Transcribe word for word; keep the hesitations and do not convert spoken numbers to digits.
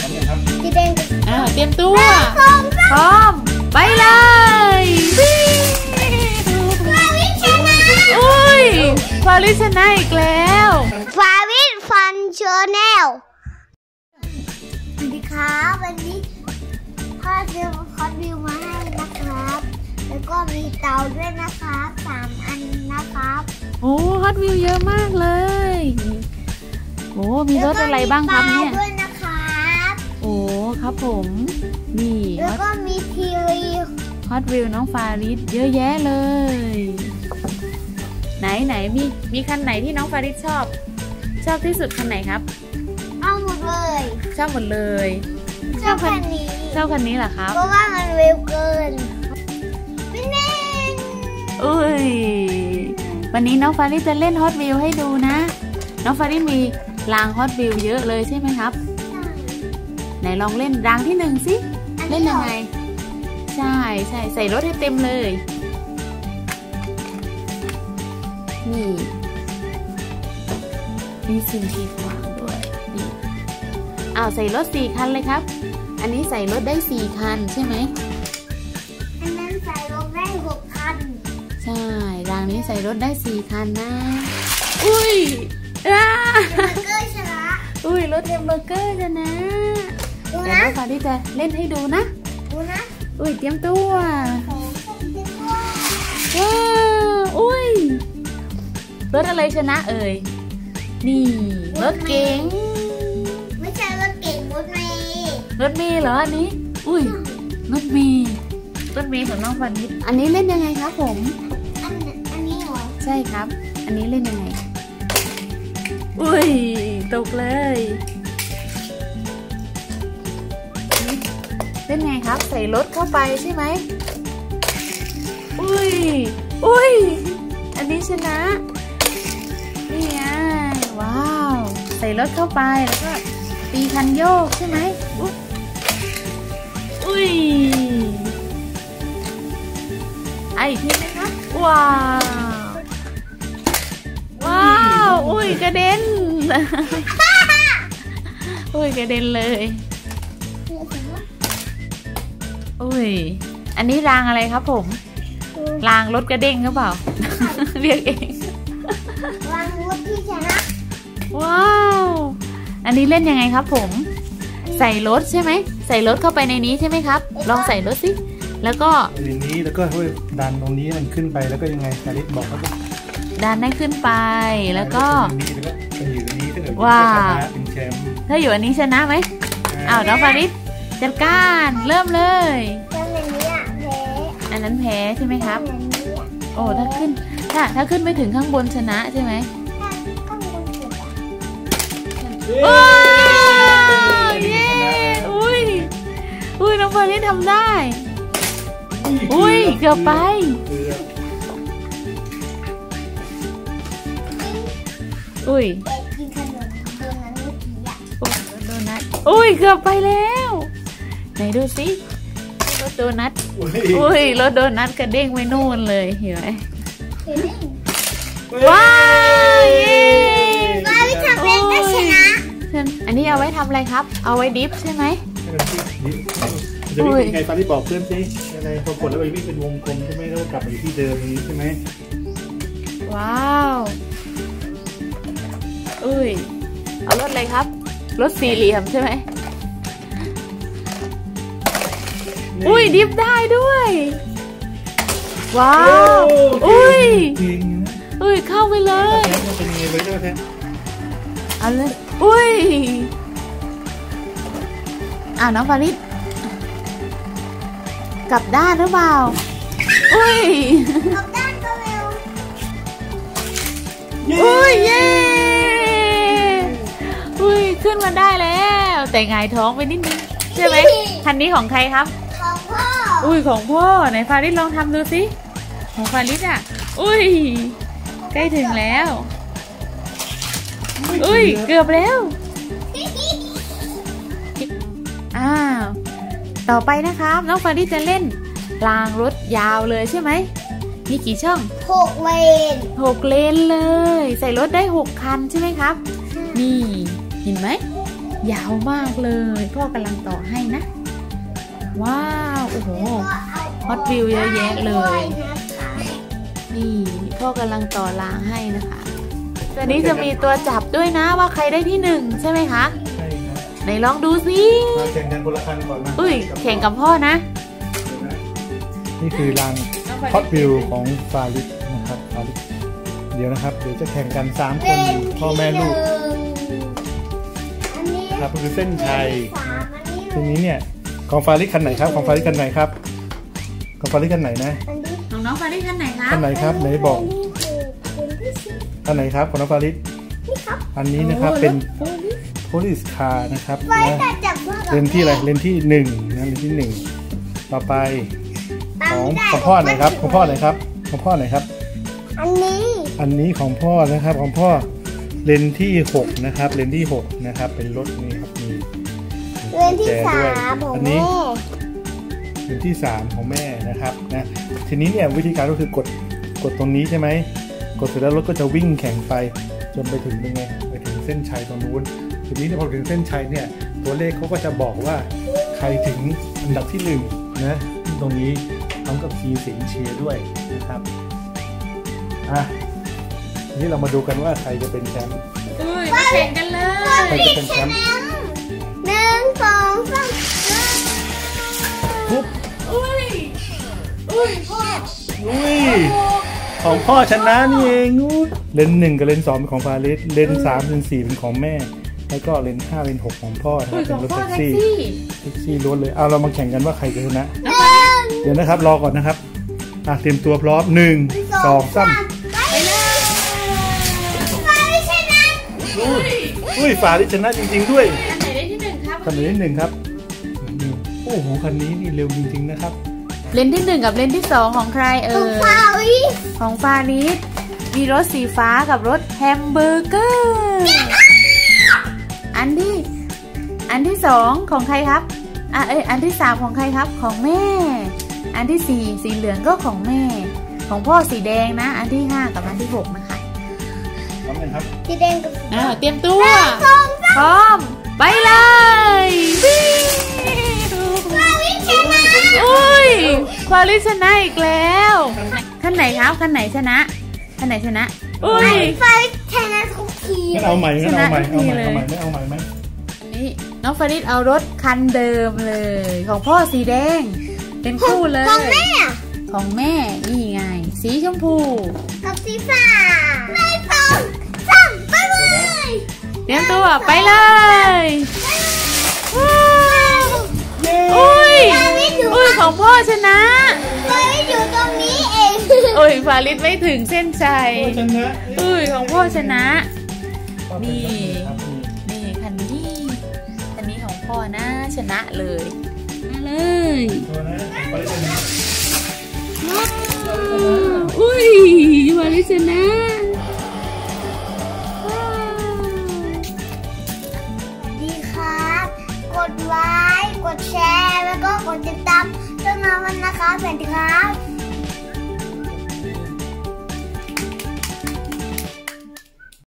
สีแดงอ่าเตรียมตัวพร้อมไปเลยฟาวิชนะอุ้ยฟาวิชนะอีกแล้วฟาวิชฟันชาแนลสวัสดีครับวันนี้พ่อซื้อคอสวิวมาให้นะครับแล้วก็มีเตาด้วยนะครับสามอันนะครับโอ้ฮอตวิวเยอะมากเลยโอ้มีรถอะไรบ้างครับเนี่ยด้วยนะครับโอ้ครับผมนี่แล้วก็มีทีวีฮอตวิวน้องฟาริสเยอะแยะเลยไหนไหนมีมีคันไหนที่น้องฟาริสชอบชอบที่สุดคันไหนครับเอาหมดเลยชอบหมดเลยชอบคันนี้ชอบคันนี้เหรอครับเพราะว่ามันเร็วเกินเป็นแน่อุ้ยวันนี้น้องฟาริสจะเล่นฮอตวิวให้ดูนะน้องฟาริสมีรางฮอตวิวเยอะเลยใช่ไหมครับไหนลองเล่นรางที่หนึ่งสิเล่นยังไงใช่ใช่ใส่รถให้เต็มเลยนี่มีสิ่งกีดขวางด้วยนี่อ้าวใส่รถสี่คันเลยครับอันนี้ใส่รถได้สี่คันใช่ไหมอันนั้นใส่รถได้หกคันใช่รางนี้ใส่รถได้สี่คันนะอุ้ยอ้าเบอร์เกอร์ชนะอุ้ยรถเฮมเบอร์เกอร์ชนะดูนะแต่น้องฟาริสจะเล่นให้ดูนะดูนะอุ้ยเตรียมตัวว้าวอุ้ยรถอะไรชนะเอ่ยนี่รถเก๋งไม่ใช่รถเก๋งรถเมย์รถเมย์เหรออันนี้อุ้ยรถเมย์รถเมย์ของน้องฟาริสอันนี้เล่นยังไงครับผมอันอันนี้เหรอใช่ครับอันนี้เล่นยังไงอุ้ยตกเลยเล่นไงครับใส่รถเข้าไปใช่ไหมอุ้ยอุ้ยอันนี้ชนะนี่ไงว้าวใส่รถเข้าไปแล้วก็ตีคันโยกใช่ไหมอุ้ยไอ้ทีไหมครับว้าวว้าวอุ้ยกระเด็นอุ้ยกระเด็นเลยอุ้ยอันนี้รางอะไรครับผมรางรถกระเด้งหรือเปล่าเรียกเองรางรถที่ชนะว้าวอันนี้เล่นยังไงครับผมใส่รถใช่ไหมใส่รถเข้าไปในนี้ใช่ไหมครับลองใส่รถสิแล้วก็ในนี้แล้วก็ดันตรงนี้มันขึ้นไปแล้วก็ยังไงฟาริสบอกเขาดันได้ขึ้นไปแล้วก็ว้าวถ้าอยู่อันนี้ชนะไหมอ้าวน้องฟาริสจัดการเริ่มเลยอันนั้นแพ้ใช่ไหมครับโอ้ถ้าขึ้นถ้าถ้าขึ้นไม่ถึงข้างบนชนะใช่ไหมว้าวเย้อุ้ยอุ้ยน้องฟาริสทำได้อุ้ยเกือบไปอุ้ยโดนัทอุ้ยเกือบไปแล้วไหนดูสิรถโดนัทอุ้ยรถโดนัทกระเด้งไปนู่นเลยเห็นไหมว้าวเย้ฟาริสทำเองก็ชนะอันนี้เอาไว้ทำอะไรครับเอาไว้ดิฟใช่ไหมจะวิ่งไงฟาริสบอกเพื่อนสิอะไรพอกดแล้วไปวิ่งเป็นวงกลมใช่ไหมแล้วกลับไปที่เดิมนี้ใช่ไหมว้าวอุ้ยเอารถอะไรครับรถสี่เหลี่ยมใช่ไหมอุ้ยดิฟได้ด้วยว้าวอุ้ยอุ้ยเข้าไปเลยเอาเลยอุ้ยอ่าน้องฟาริสกลับด้านหรือเปล่าอุ้ยกลับด้านก็เร็วอุ้ยเย้อุ้ยขึ้นมาได้แล้วแต่ไงท้องไปนิดนึงใช่ไหมคันนี้ของใครครับของพ่ออุ้ยของพ่อไหนฟาริสลองทำดูสิของฟาริสอ่ะอุ้ยใกล้ถึงแล้วอุ้ยเกือบแล้วอ้าวต่อไปนะครับน้องฟาริสจะเล่นรางรถยาวเลยใช่ไหมมีกี่ช่องหกเลนหกเลนเลยใส่รถได้หกคันใช่ไหมครับนี่เห็นไหมยาวมากเลยพ่อกำลังต่อให้นะว้าวโอ้โหฮอตวิวเยอะแยะเลยนี่พ่อกำลังต่อรางให้นะคะตัวนี้จะมีตัวจับด้วยนะว่าใครได้ที่หนึ่งใช่ไหมคะใช่ครับไหนลองดูสิแข่งกันคนละคันก่อนนะอุ้ยแข่งกับพ่อนะนี่คือรางฮอตวิวของฟาริสนะครับฟาริสเดี๋ยวนะครับเดี๋ยวจะแข่งกันสามคนพ่อแม่ลูกครับคือเส้นชัยทีนี้เนี่ยของฟาริสคันไหนครับของฟาริสคันไหนครับของฟาริสคันไหนนะของน้องฟาริสคันไหนครับคันไหนครับไหนบอกคันไหนครับของน้องฟาริสอันนี้นะครับเป็นpolice car นะครับเลนที่อะไรเลนที่หนึ่งนะเลนที่หนึ่งต่อไปของของพ่อไหนครับของพ่อไหนครับของพ่อไหนครับอันนี้อันนี้ของพ่อนะครับของพ่อเลนที่หกนะครับเลนที่หกนะครับเป็นรถนี่ครับมีเลนที่สามของแม่เลนที่สามของแม่นะครับนะทีนี้เนี่ยวิธีการก็คือกดกดตรงนี้ใช่ไหมกดเสร็จแล้วรถก็จะวิ่งแข่งไปจนไปถึงยังไงไปถึงเส้นชัยตรงนู้นทีนี้พอถึงเส้นชัยเนี่ยตัวเลขเขาก็จะบอกว่าใครถึงอันดับที่หนึ่งนะตรงนี้พร้อมกับทีเสียงเชียร์ด้วยนะครับอ่ะนี่เรามาดูกันว่าใครจะเป็นแชมป์อุ้ยมาแข่งกันเลยใครจะเป็นแชมป์หนึ่งสองสามปุ๊บอุ้ยอุ้ยพ่ออุ้ยของพ่อชนะนี่เองเลนหนึ่งกับเลนสองเป็นของฟาริสเลนสามเลนสี่เป็นของแม่แล้วก็เลนห้าเลนหกของพ่อนะครับเป็นรถแท็กซี่แท็กซี่ล้วนเลยเอาเรามาแข่งกันว่าใครจะชนะเดี๋ยวนะครับรอก่อนนะครับอ่ะเตรียมตัวพร้อมหนึ่งสองสามไปเลยฟาริสชนะอุ้ยฟาริสชนะจริงๆด้วยคันไหนได้ที่หนึ่งครับคันไหนได้ที่หนึ่งครับโอ้โหคันนี้นี่เร็วจริงๆนะครับเลนที่หนึ่งกับเลนที่สองของใครเอ่ยของฟาริสมีรถสีฟ้ากับรถแฮมเบอร์เกอร์อันที่อันที่สองของใครครับอ่ะเอ้ยอันที่สามของใครครับของแม่อันที่สี่สีเหลืองก็ของแม่ของพ่อสีแดงนะอันที่ห้ากับอันที่หกนะคะพร้อมไหมครับสีแดงกับอ่าเตรียมตัวพร้อมไปเลยฟาริสชนะอุ้ยฟาริสชนะอีกแล้วท่านไหนครับท่านไหนชนะท่านไหนชนะอุ้ยฟาริสชนะทุกทีงั้นเอาใหม่งั้นเอาใหม่เอาใหม่เอาใหม่ไม่เอาใหม่ไหมนี่น้องฟาริสเอารถคันเดิมเลยของพ่อสีแดงเป็นคู่เลยของแม่ของแม่นี่ไงสีชมพูกับสีฟ้าไม่สองสามไปเลยเตรียมตัวไปเลยอุ้ยอุ้ยของพ่อชนะฟาริสอยู่ตรงนี้เองอุ้ยฟาริสไม่ถึงเส้นชัยอุ้ยของพ่อชนะนี่นี่คันนี้คันนี้ของพ่อนะชนะเลยมาเลยอุ้ยฟาริสชนะดีครับกดไลค์กดแชร์แล้วก็กดติดตามช่องเรานะคะสวัสดีครับ